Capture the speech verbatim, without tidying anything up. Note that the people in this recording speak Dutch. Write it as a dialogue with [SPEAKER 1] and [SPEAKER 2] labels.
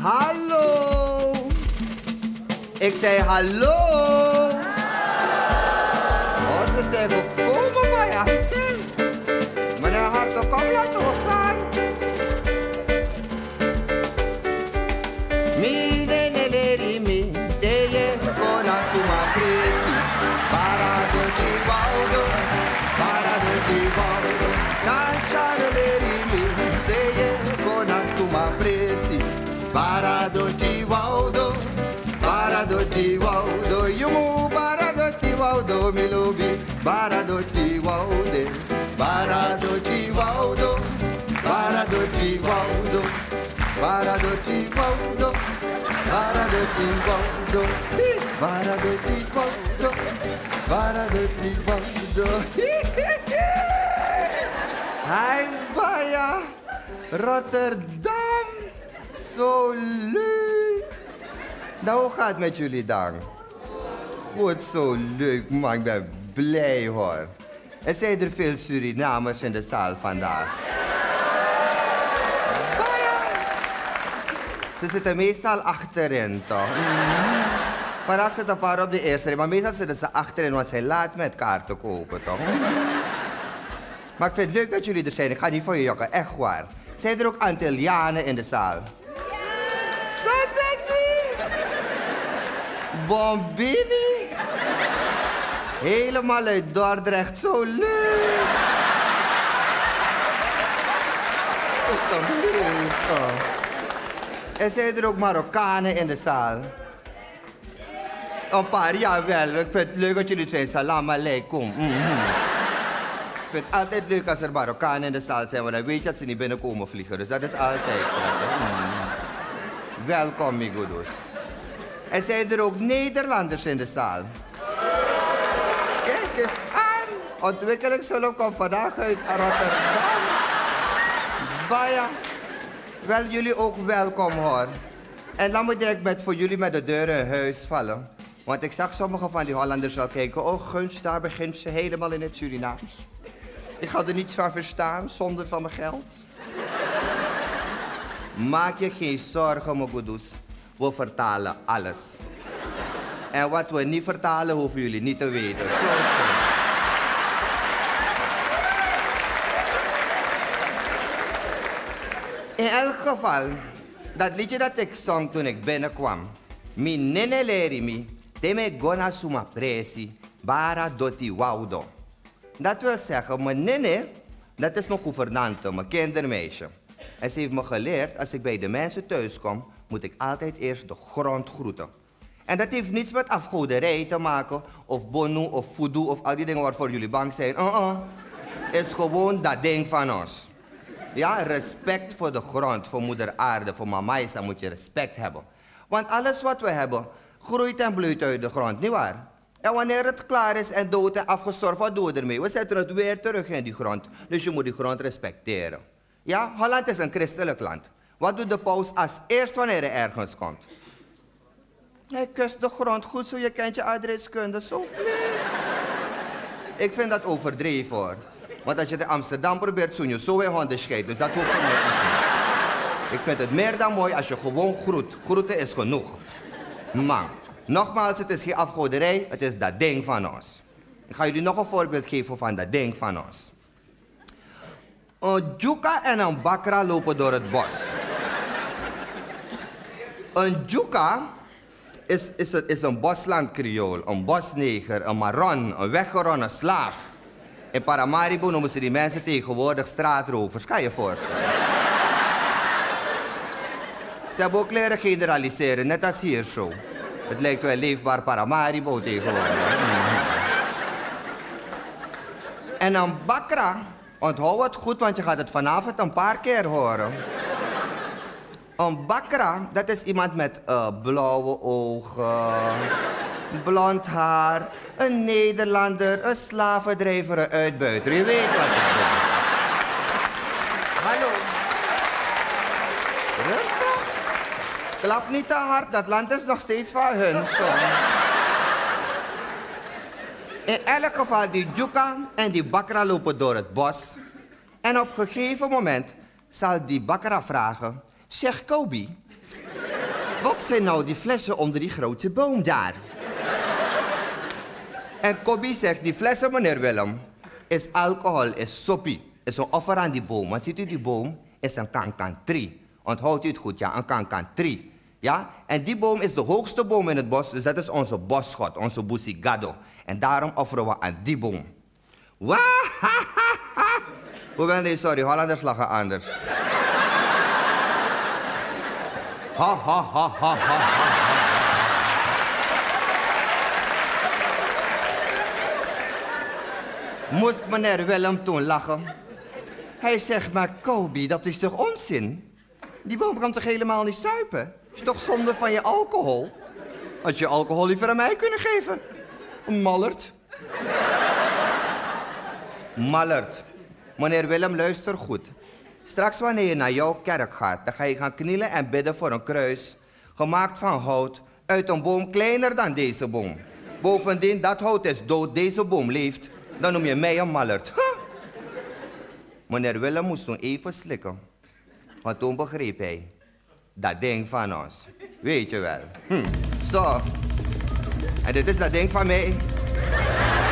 [SPEAKER 1] Hallo. Ik zei hallo. Oh, ze zeggen komen maar ja. Meneer Hartog, kom laten we gaan. Mi ne ne le ri mi, te ye kona suma presi. Para do ti waudo, para do ti waudo. Cancha ne le ri mi, te ye kona suma presi. Para do ti waudo, para do ti waudo. Yumu para do ti waudo, mi lubi. Para do ti waude, para do ti waudo, para do ti waudo. Para do ti waudo, para do ti waudo, para do ti waudo, para do ti waudo. Hai Baya, Rotterdam, zo leuk. Nou, hoe gaat het met jullie dan? Goed, zo leuk man, ik ben blij hoor. Er zijn er veel Surinamers in de zaal vandaag. Ze zitten meestal achterin, toch? Mm-hmm. Vandaag zitten een paar op de eerste rij, maar meestal zitten ze achterin, want zij laat met kaarten kopen, toch? Maar ik vind het leuk dat jullie er zijn. Ik ga niet voor je jokken, echt waar. Zijn er ook Antillianen in de zaal? Satati! Bombini! Helemaal uit Dordrecht, zo leuk! Dat is toch leuk, toch? En zijn er ook Marokkanen in de zaal? Een paar, jawel. Ik vind het leuk dat jullie zijn. Salam alaikum. Mm-hmm. Ik vind het altijd leuk als er Marokkanen in de zaal zijn, want dan weet je dat ze niet binnenkomen vliegen. Dus dat is altijd prettig. Mm. Welkom, migodos. En zijn er ook Nederlanders in de zaal? Kijk eens aan. Ontwikkelingshulp komt vandaag uit Rotterdam. Baya. Wel, jullie ook welkom hoor. En laat me direct met, voor jullie met de deuren in huis vallen. Want ik zag sommige van die Hollanders al kijken. Oh, gunst, daar begint ze helemaal in het Surinaams. Ik ga er niets van verstaan, zonder van mijn geld. Maak je geen zorgen, mogoedus. We vertalen alles. En wat we niet vertalen, hoeven jullie niet te weten. Zo is het. In elk geval, dat liedje dat ik zong toen ik binnenkwam. Mi nene leri mi, te me gona suma presi, bara doti waudo. Dat wil zeggen, mijn nene, dat is mijn gouvernante, mijn kindermeisje. En ze heeft me geleerd, als ik bij de mensen thuis kom, moet ik altijd eerst de grond groeten. En dat heeft niets met afgoderij te maken, of bonu, of voodoo, of al die dingen waarvoor jullie bang zijn. Uh-uh. Is gewoon dat ding van ons. Ja, respect voor de grond, voor moeder aarde, voor mama Isa moet je respect hebben. Want alles wat we hebben, groeit en bloeit uit de grond, nietwaar? En wanneer het klaar is en dood en afgestorven, wat doen we ermee? We zetten het weer terug in die grond. Dus je moet die grond respecteren. Ja, Holland is een christelijk land. Wat doet de paus als eerst wanneer hij ergens komt? Hij kust de grond goed, zo je kent je adreskunde, zo flink. Ik vind dat overdreven hoor. Want als je in Amsterdam probeert, zoen je zo in honden scheidt. Dus dat hoeft voor mij niet. Ik vind het meer dan mooi als je gewoon groet. Groeten is genoeg. Man, nogmaals, het is geen afgoderij, het is dat ding van ons. Ik ga jullie nog een voorbeeld geven van dat ding van ons. Een juka en een bakra lopen door het bos. Een juka is, is, een, is een boslandkriool, een bosneger, een marron, een weggeronnen slaaf. In Paramaribo noemen ze die mensen tegenwoordig straatrovers. Kan je je voorstellen? Ze hebben ook leren generaliseren, net als hier zo. Het lijkt wel leefbaar Paramaribo tegenwoordig. Mm-hmm. En een bakra, onthoud het goed, want je gaat het vanavond een paar keer horen. Een bakra, dat is iemand met uh, blauwe ogen, blond haar, een Nederlander, een slavendrijver, een uitbuiter. Je weet wat ik bedoel. Hallo. Rustig. Klap niet te hard, dat land is nog steeds van hun, zo. In elk geval, die juka en die bakra lopen door het bos. En op een gegeven moment zal die bakra vragen... Zeg Kobi, Wat zijn nou die flessen onder die grote boom daar? En Kobi zegt, die flessen, meneer Willem, is alcohol, is soppie. Is een offer aan die boom. Want ziet u, die boom is een kankan-tree. Onthoudt u het goed, ja, een kankan-tree. Ja? En die boom is de hoogste boom in het bos, dus dat is onze bosgod, onze Busigado. En daarom offeren we aan die boom. Wahahaha! Hoewel, nee, sorry, Hollanders lachen anders. Ha, ha, ha, ha, ha, ha. Moest meneer Willem toen lachen? Hij zegt, maar Kobi, dat is toch onzin? Die boom kan toch helemaal niet suipen? Is toch zonde van je alcohol? Had je alcohol liever aan mij kunnen geven? Mallert. Mallert. Meneer Willem, luister goed. Straks wanneer je naar jouw kerk gaat, dan ga je gaan knielen en bidden voor een kruis. Gemaakt van hout, uit een boom kleiner dan deze boom. Bovendien, dat hout is dood, deze boom leeft. Dan noem je mij een mallert. Huh? Meneer Willem moest toen even slikken. Want toen begreep hij. Dat ding van ons. Weet je wel. Hm. Zo. En dit is dat ding van mij.